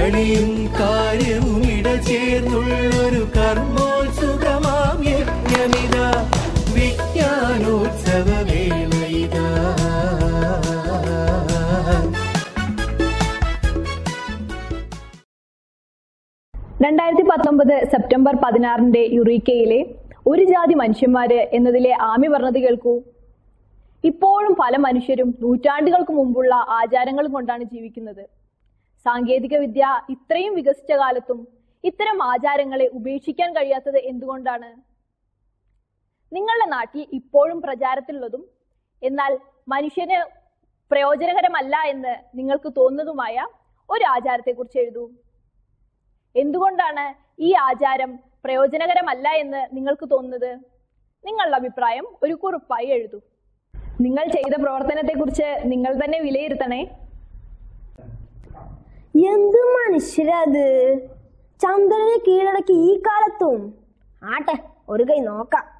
കളിയും കാര്യവും ഇടചേർന്നുള്ളൊരു കർമ്മോത്സുകമാം യജ്ഞമിത വിജ്ഞാനോത്സവ വേളയിത. 2019 സെപ്റ്റംബർ 16 യുറീക്കയിലെ ഒരു ജാതി മനുഷ്യന്മാര് എന്നതിലെ ആമി പറഞ്ഞത് കേൾക്കൂ. ഇപ്പോഴും പല മനുഷ്യരും നൂറ്റാണ്ടുകൾക്ക് മുമ്പുള്ള ആചാരങ്ങൾ കൊണ്ടാണ് ജീവിക്കുന്നത്. സാങ്കേതിക വിദ്യ ഇത്രയും വികസിച്ച കാലത്തും ഇത്തരം ആചാരങ്ങളെ ഉപേക്ഷിക്കാൻ കഴിയാത്തത് എന്തുകൊണ്ടാണ്? നിങ്ങളുടെ നാട്ടിൽ ഇപ്പോഴും പ്രചാരത്തിലുള്ളതും എന്നാൽ മനുഷ്യന് പ്രയോജനകരമല്ല എന്ന് നിങ്ങൾക്ക് തോന്നുന്നതുമായ ഒരു ആചാരത്തെക്കുറിച്ച് എഴുതൂ. എന്തുകൊണ്ടാണ് ഈ ആചാരം പ്രയോജനകരമല്ല എന്ന് നിങ്ങൾക്ക് തോന്നുന്നത്? നിങ്ങളുടെ അഭിപ്രായം ഒരു കുറിപ്പായി എഴുതൂ. നിങ്ങൾ ചെയ്ത പ്രവർത്തനത്തെക്കുറിച്ച് നിങ്ങൾ തന്നെ വിലയിരുത്തണേ. എന്ത് മനുഷ്യരത്, ചന്ദ്രനെ കീഴടക്കി ഈ കാലത്തും. ആട്ടെ, ഒരു കൈ നോക്കാം.